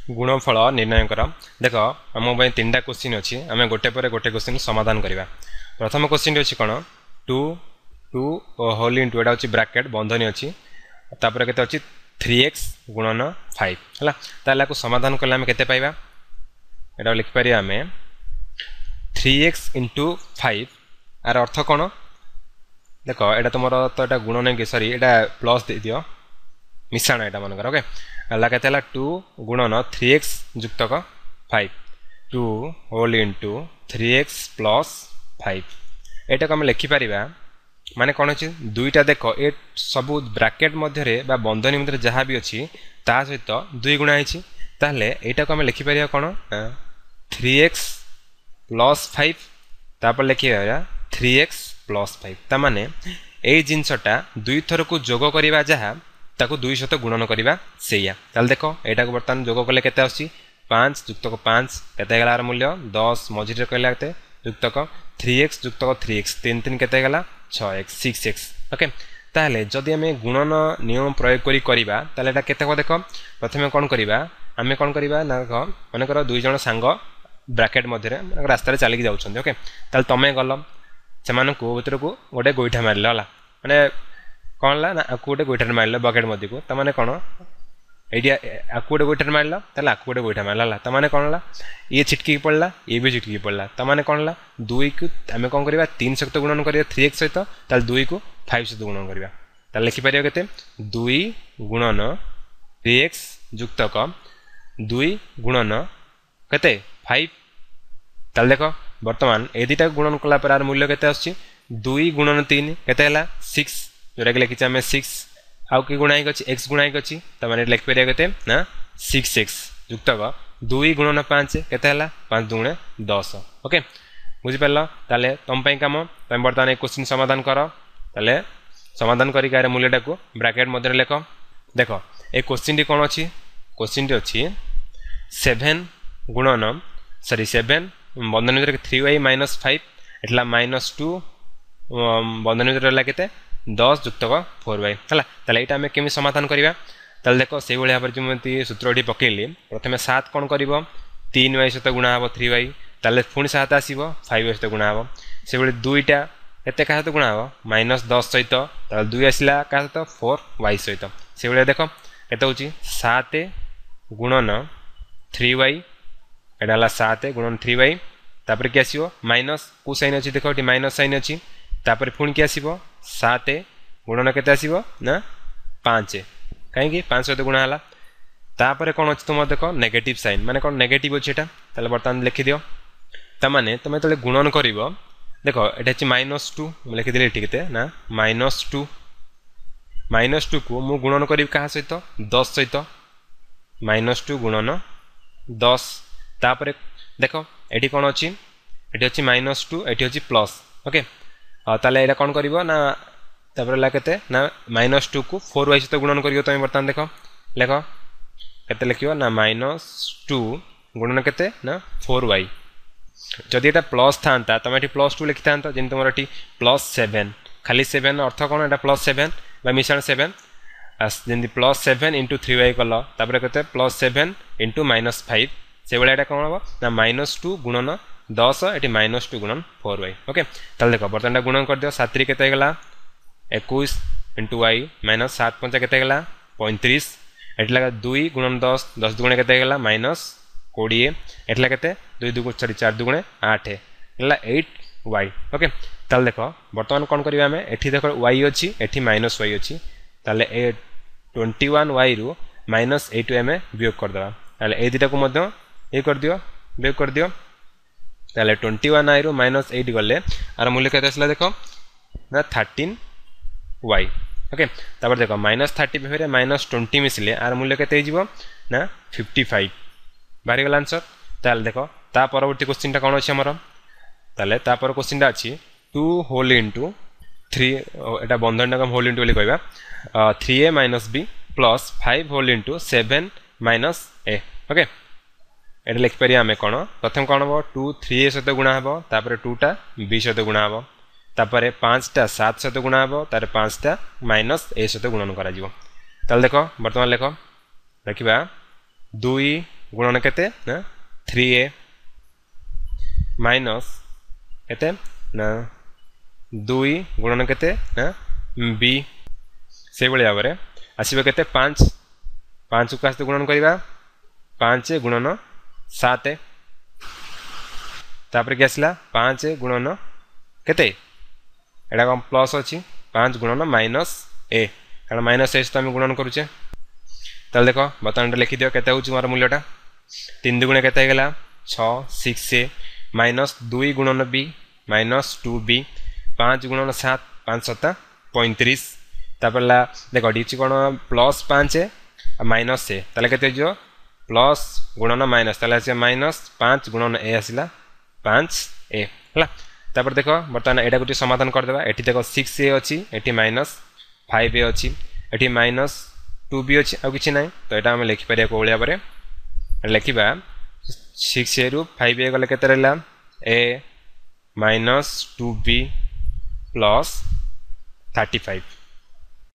गुणफल निर्णय कर। देख आम तीन टा क्वेश्चन अच्छी आम गोटे पर गोटे क्वेश्चन समाधान करवा। प्रथम क्वेश्चन अच्छी कौन टू टू होल इंटू एटा अच्छी ब्राकेट बंधनी अच्छी तापर केते अच्छी 3x गुणन 5 है ताला को समाधान कले आम केते पाइबा एटा लिखिपारि आम 3x इंटू 5 आर अर्थ कौन देख एटा तुम तो एटा गुण नहीं कि सॉरी एटा प्लस दे दियो मिश्रण एटा मनकर ओके अल्ला के 2 गुणन 3x जुक्तक 5 2 whole into 3x plus 5 एटा को हम लिखिपार माने कौन अच्छी दुईटा देख ए सबू ब्राकेट मध्य बंधनी मध्य जहाँ भी अच्छी ता सहित 2 गुणा होता यहाँ को आम लिखिपार कौन 3x प्लस 5 तापर लिखिए 3x प्लस 5 ताने यही जिनसटा दुई थर को जोग करवा जहाँ ताको 2 सहित गुणन करवा से देख यहाँ को बर्तमान जोग कले केते आसी 5 जुक्तक 5 केते गलार मूल्य 10 मझिरे कहला केते जुक्तक 3x जुक्तक 3x 3 3 केते गला 6x 6x ओके ताहले जदि आम गुणन नियम प्रयोग करी करबा ताले एटा केते को देख प्रथमे कोन करबा आमे कोन करबा ना माने कर दुई जण सांग ब्रैकेट मध्य रास्ता चलिक जाउछन ओके ताले तमे गल सेमान को भीतर को गोटे गोईठा मारल हला माने कौन ला ना आपको गोटे गोईठा मारल बकेट मध्य को तमाने कौन ये आपको गोटे गोईठा मारल ताले आपको गोटे गोईठा मारल तमाने कौन ला ये छिटकी पड़ला ये भी छिटकी पड़ला तमाने कौन ला 2 को आम कौन करवा 3 सहित गुणन करिया 3x सहित ताले 2 को 5 सहित गुणन करवा ताले लिखि परियो केते 2 गुणन 3x जुक्तक 2 गुणन केते 5 ताले देखो वर्तमान ए दुटा गुणन कला पर आर मूल्य केते आछि 2 गुणन 3 केते हला 6 जोरा के लिखि आमे 6 आउ कि गुणा अछि x गुणा अछि त माने लिखि परिया केते ना 6x जुक्तक 2 गुणन 5 केते हला 5 दुणे 10 ओके बुझि परला ताले तम पई काम तम वर्तमान ए क्वेश्चन समाधान करो ताले समाधान करी कार मूल्यटा को ब्रैकेट मध्य लेख देखो ए क्वेश्चन टी कोन अछि क्वेश्चन टी अछि 7 गुणन सॉरी 7 बंधन में 3y माइनस 5 एटला -2 बंधन में रहला केते 10 जुक्तक 4y हला ताले एटा हम केमि समाधान करिवा ताले देखो से भली भाबरे जेमति सूत्रटी पकेली प्रथमे 7 कोन करिवो 3y सहित गुणा हबो 3y ताले पुणी 7 आसीबो 5y सहित गुणा हबो से भली दुईटा एते का सहित गुणा हबो -10 सहित ताले 2 आसीला का सहित 4y सहित से भली देखो केते होची 7 गुणन 3y एटा हला 7 गुणन 3y तापर के आसीबो माइनस को साइन अछि देखो एटी माइनस साइन अछि तापर पुणी के आसीबो 7 गुणन केते आसीबो ना 5 काहे कि 5 सहित गुणा हला तापर कोन अछि तुम देखो नेगेटिव साइन माने कोन नेगेटिव अछि एटा ताले बर्तमान लिखि दियो त माने तमे तले गुणन करिवो देखो एटा अछि -2 म लिखि दिले एटी केते ना -2 को मु गुणन करिव का सहित 10 सहित -2 गुणन 10 तापर देखो एटी कोन अछि एटी अछि -2 एटी अछि प्लस ओके ताले एटा कोन करिवो ना तापर ला केते ना -2 को 4y सहित गुणन करियो तमे बर्तमान देखो लेखो केते लिखियो ना -2 गुणन केते ना 4y जदि एटा प्लस थांता तमे एटी +2 लिखि थांता जिन तुमर एटी +7 खाली 7 अर्थ कोन एटा +7 बा मिश्रण 7 जिन +7 * 3y कल तापर केते +7 * -5 से बेला एटा कोन हो ना -2 गुणन 10 एटी -2 गुणन 4y ओके ताले देखो बर्तन गुणन कर दियो 7 3 केते गला 21 * y -7 5 केते गला 35 एटला 2 गुणन 10 10 दुगुणे केते गला -20 एटला केते 2 2 सॉरी 4 दुगुणे 8 एला 8y ओके ताले देखो वर्तमान कोन करबा हमें एठी देखो y अछि एठी -y अछि ताले 21y रु -8 हमें वियोग कर दबा ताले ए दिटा को मध्य ये कर दियो वियोग कर दियो ताले 21y रु -8 गले आर मूल्य केते आसला देखो ना 13y ओके तापर देखो -30 फेरे -20 मिसले आर मूल्य केते हिजिवो ना 55 बारी गला आंसर ताले देखो ता परवर्ती क्वेश्चन ता कोन अछि हमर ताले ता पर क्वेश्चन ता अछि 2 होल इंटू 3 एटा बंधन का होल इंटू बोली कहबा 3a - b plus 5 whole into 7 - a okay एटा लिख परिया हमें कोन प्रथम कोन हो 2 3a सहित गुणा हबो तापर 2 टा b सहित गुणा हबो तापर 5 टा 7 सहित गुणा हबो तापर 5 टा -a सहित गुणन करा जिवो ताल देखो वर्तमान लेखो देखिबा 2 गुणन केते ना 3a माइनस केते ना 2 गुणन केते ना b से भली भाव में आसब केते 5 5 को आसते गुणन करवा 5 गुणन 7 तापर कि आसला 5 गुणन केते एटा कम प्लस अच्छी 5 गुणन माइनस ए कारण माइनस ए तो आम गुणन करुचे ताल देख बर्तमान लिखि दियो केते होची मोर मूल्यटा 3 दुगुणे केते गला 6 6a माइनस 2 गुणन b माइनस 2b 5 गुणन 7 5 7 35 तापर देख डीची कोन प्लस 5 माइनस ए ताले केते जो प्लस गुणन माइनस ताले आसे माइनस 5 गुणन ए आसिला 5a हला तापर देख बर्तमान एटा गोटे समाधान कर देबा एठी देख 6a अछि एठी माइनस 5a अछि एठी माइनस 2b अछि आ किछि नै तो एटा हम लिखि परिया कोलिया परे लिखिबा 6a रु 5a गले केते रहला a माइनस 2b प्लस 35